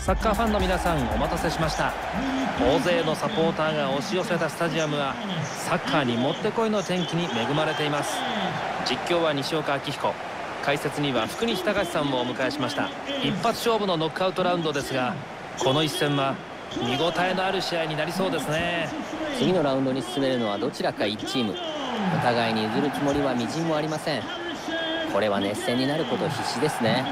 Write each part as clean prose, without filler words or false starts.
サッカーファンの皆さん、お待たせしました。大勢のサポーターが押し寄せたスタジアムはサッカーにもってこいの天気に恵まれています。実況は西岡明彦、解説には福西崇史さんをお迎えしました。一発勝負のノックアウトラウンドですが、この一戦は見応えのある試合になりそうですね。 次のラウンドに進めるのはどちらか1チーム。お互いに譲るつもりはみじんもありません。これは熱戦になること必至ですね。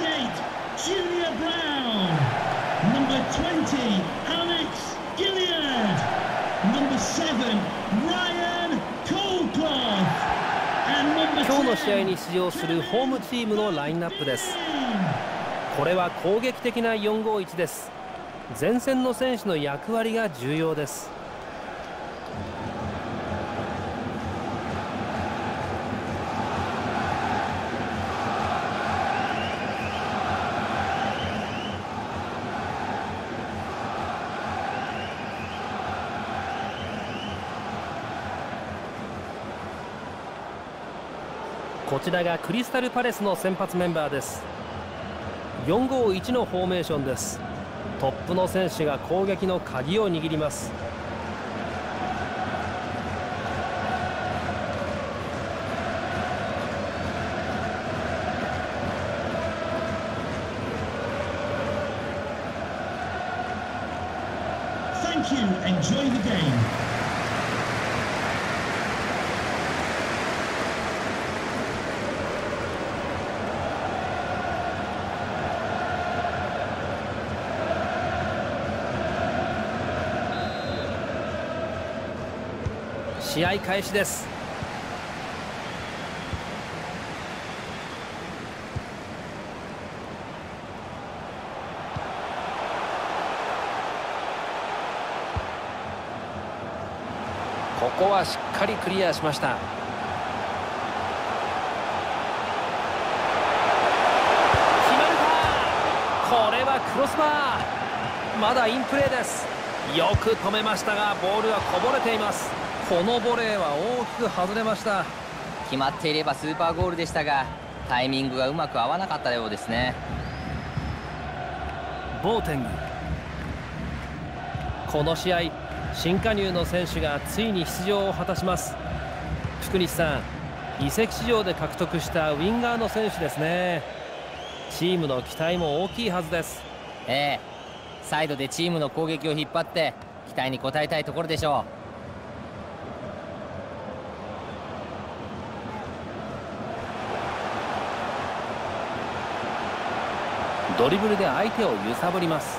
今日の試合に出場するホームチームのラインナップです。これは攻撃的な451です。前線の選手の役割が重要です。こちらがクリスタルパレスの先発メンバーです。451のフォーメーションです。トップの選手が攻撃の鍵を握ります。 Thank you. Enjoy the game. 試合開始です。ここはしっかりクリアしました。決まるか。これはクロスバー。まだインプレーです。よく止めましたが、ボールはこぼれています。このボレーは大きく外れました。 決まっていればスーパーゴールでしたが、タイミングがうまく合わなかったようですね。 ボーテング、この試合新加入の選手がついに出場を果たします。福西さん、移籍市場で獲得したウィンガーの選手ですね。チームの期待も大きいはずです。 サイドでチームの攻撃を引っ張って期待に応えたいところでしょう。 ドリブルで相手を揺さぶります。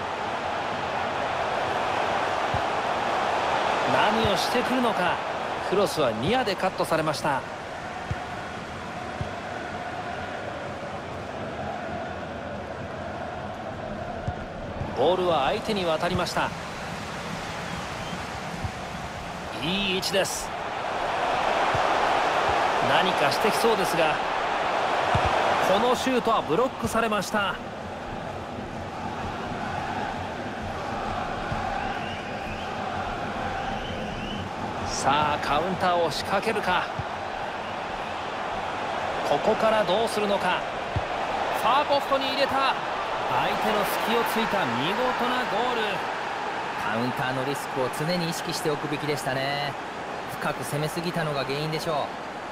何をしてくるのか。クロスはニアでカットされました。ボールは相手に渡りました。いい位置です。何かしてきそうですが、このシュートはブロックされました。さあカウンターを仕掛けるか。ここからどうするのか。ファーポストに入れた。相手の隙をついた見事なゴール。 カウンターのリスクを常に意識しておくべきでしたね。深く攻めすぎたのが原因でしょ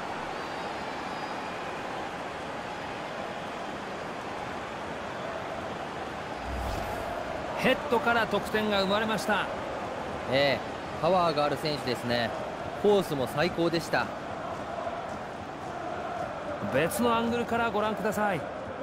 う。ヘッドから得点が生まれました。 パワーがある選手ですね。コースも最高でした。 別のアングルからご覧ください。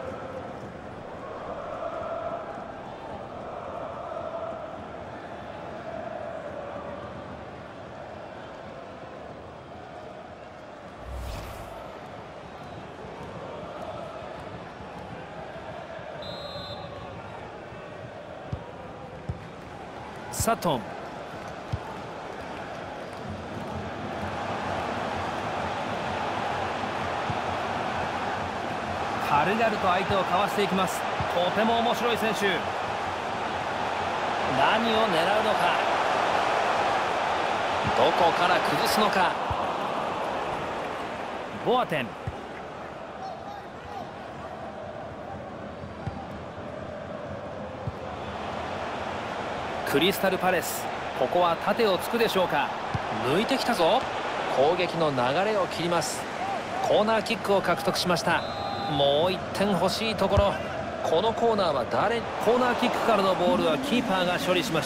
サトン、軽々と相手をかわしていきます。とても面白い選手。何を狙うのか。どこから崩すのか。ボアテン、 クリスタルパレス、ここは盾をつくでしょうか。抜いてきたぞ。攻撃の流れを切ります。コーナーキックを獲得しました。もう1点欲しいところ。このコーナーはコーナーキックからのボールはキーパーが処理しました。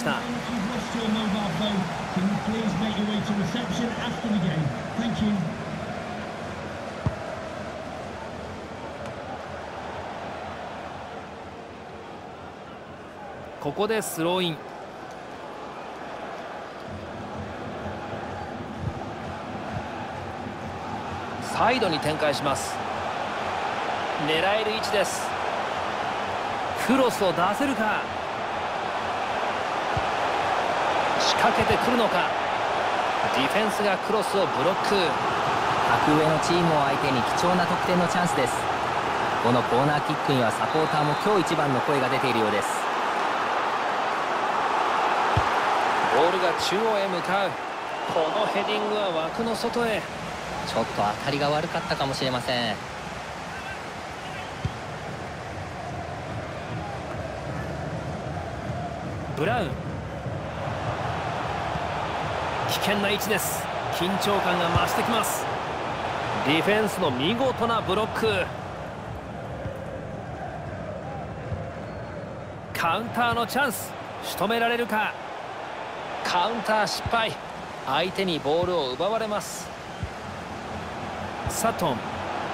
ここでスローイン。サイドに展開します。狙える位置です。クロスを出せるか。仕掛けてくるのか。ディフェンスがクロスをブロック。 格上のチームを相手に貴重な得点のチャンスです。このコーナーキックにはサポーターも今日一番の声が出ているようです。 ボールが中央へ向かう。このヘディングは枠の外へ。 ちょっと当たりが悪かったかもしれません。 ブラウン、危険な位置です。緊張感が増してきます。ディフェンスの見事なブロック。カウンターのチャンス、仕留められるか。カウンター失敗。相手にボールを奪われます。サトン、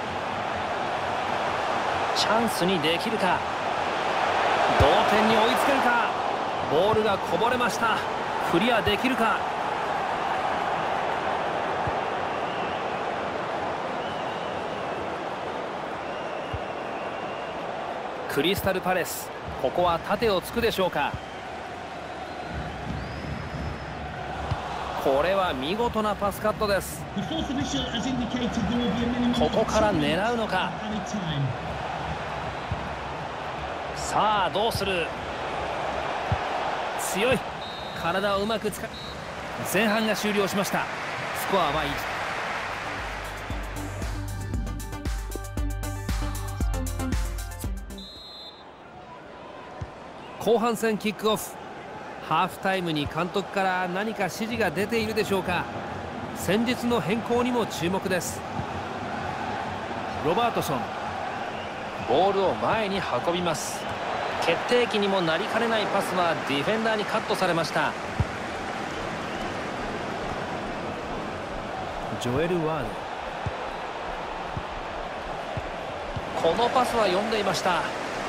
チャンスにできるか。同点に追いつけるか。ボールがこぼれました。クリアできるか。クリスタルパレス、ここは盾をつくでしょうか。これは見事なパスカットです。ここから狙うのか。さあどうする。強い。体をうまく使う。前半が終了しました。スコアは1。後半戦キックオフ。ハーフタイムに監督から何か指示が出ているでしょうか。戦術の変更にも注目です。ロバートソン、ボールを前に運びます。決定機にもなりかねないパスはディフェンダーにカットされました。ジョエル・ワード、このパスは読んでいました。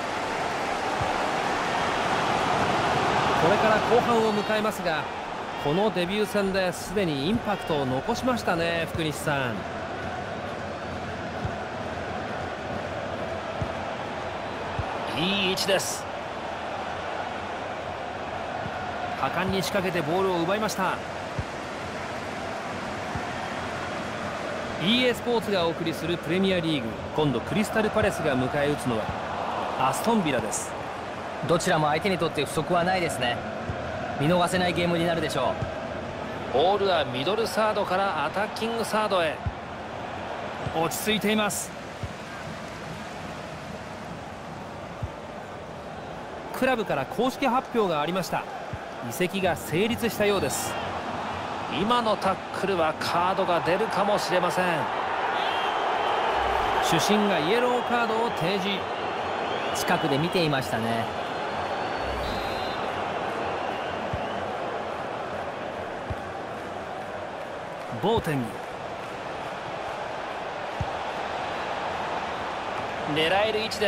これから後半を迎えますが、このデビュー戦ですでにインパクトを残しましたね、福西さん。いい位置です。果敢に仕掛けてボールを奪いました。 EA スポーツがお送りするプレミアリーグ、今度クリスタルパレスが迎え撃つのはアストンビラです。 どちらも相手にとって不足はないですね。見逃せないゲームになるでしょう。ボールはミドルサードからアタッキングサードへ。落ち着いています。クラブから公式発表がありました。移籍が成立したようです。今のタックルはカードが出るかもしれません。主審がイエローカードを提示。 近くで見ていましたね。 ボーテング、狙える位置です。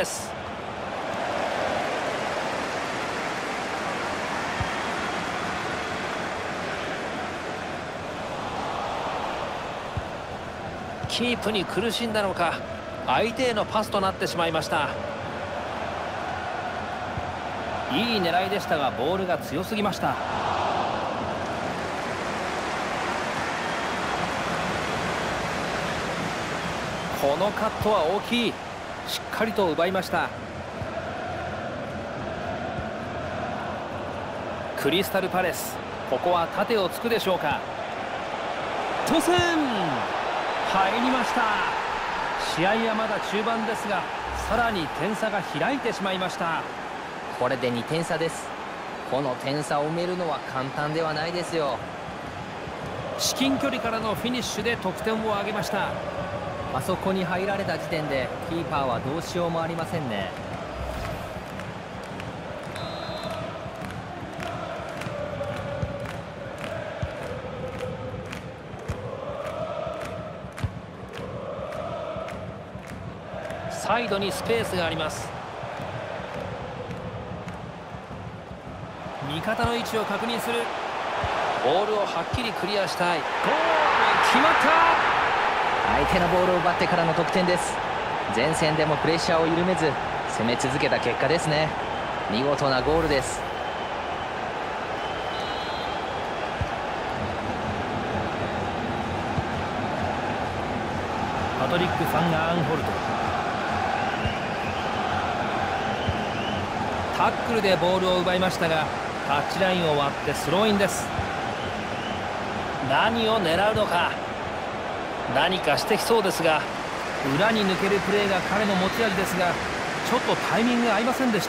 キープに苦しんだのか、相手へのパスとなってしまいました。いい狙いでしたがボールが強すぎました。このカットは大きい。しっかりと奪いました。クリスタルパレス、ここは盾をつくでしょうか。当選、入りました。試合はまだ中盤ですが、さらに点差が開いてしまいました。 これで2点差です。 この点差を埋めるのは簡単ではないですよ。 至近距離からのフィニッシュで得点を挙げました。 あそこに入られた時点でキーパーはどうしようもありませんね。 サイドにスペースがあります。味方の位置を確認する。ボールをはっきりクリアしたい。ゴール決まった。 相手のボールを奪ってからの得点です。前線でもプレッシャーを緩めず攻め続けた結果ですね。見事なゴールです。 パトリック・ファン・アーンホルト、タックルでボールを奪いましたがタッチラインを割ってスローインです。何を狙うのか。何かしてきそうですが、裏に抜けるプレーが彼の持ち味ですが、ちょっとタイミングが合いませんでした。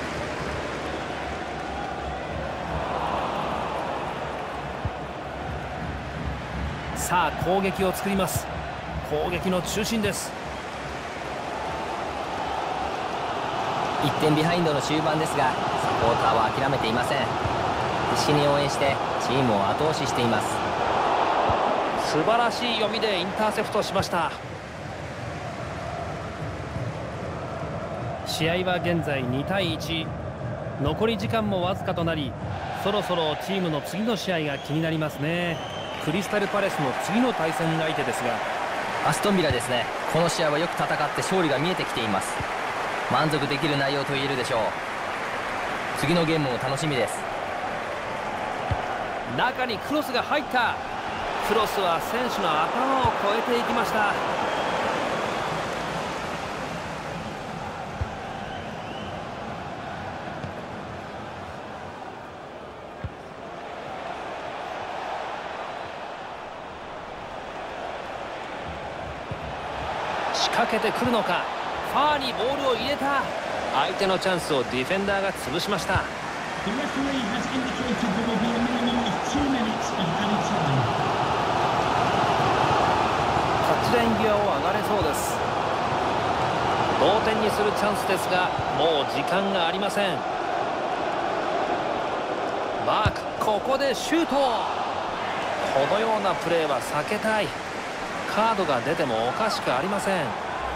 さあ攻撃を作ります。攻撃の中心です。 1点ビハインドの終盤ですが、サポーターは諦めていません。必死に応援してチームを後押ししています。 素晴らしい読みでインターセプトしました。試合は現在2対1、残り時間もわずかとなり、そろそろチームの次の試合が気になりますね。クリスタルパレスの次の対戦相手ですが、 アストンビラですね。この試合はよく戦って勝利が見えてきています。満足できる内容と言えるでしょう。次のゲームも楽しみです。 中にクロスが入った。クロスは選手の頭を越えていきました。仕掛けてくるのか。ファーにボールを入れた。相手のチャンスをディフェンダーが潰しました。 The referee has indicated there will be a minimum of 2 minutes of added time. タッチライン際を上がれそうです。同点にするチャンスですが、もう時間がありません。マーク、ここでシュート。このようなプレーは避けたい。カードが出てもおかしくありません。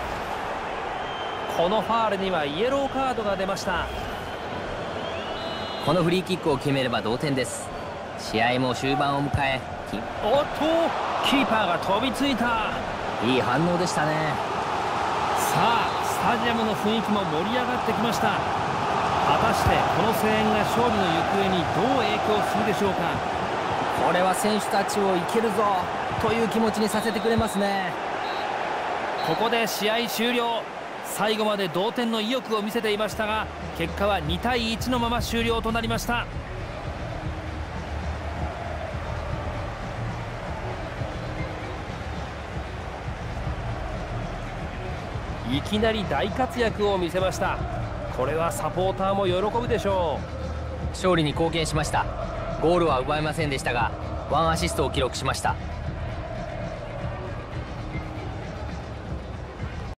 このファールにはイエローカードが出ました。 このフリーキックを決めれば同点です。試合も終盤を迎え、 おっと、キーパーが飛びついた。 いい反応でしたね。 さあスタジアムの雰囲気も盛り上がってきました。果たしてこの声援が勝利の行方にどう影響するでしょうか。 これは選手たちをいけるぞという気持ちにさせてくれますね。 ここで試合終了。最後まで同点の意欲を見せていましたが、結果は2対1のまま終了となりました。いきなり大活躍を見せました。これはサポーターも喜ぶでしょう。 勝利に貢献しました。ゴールは奪えませんでしたが、1アシストを記録しました。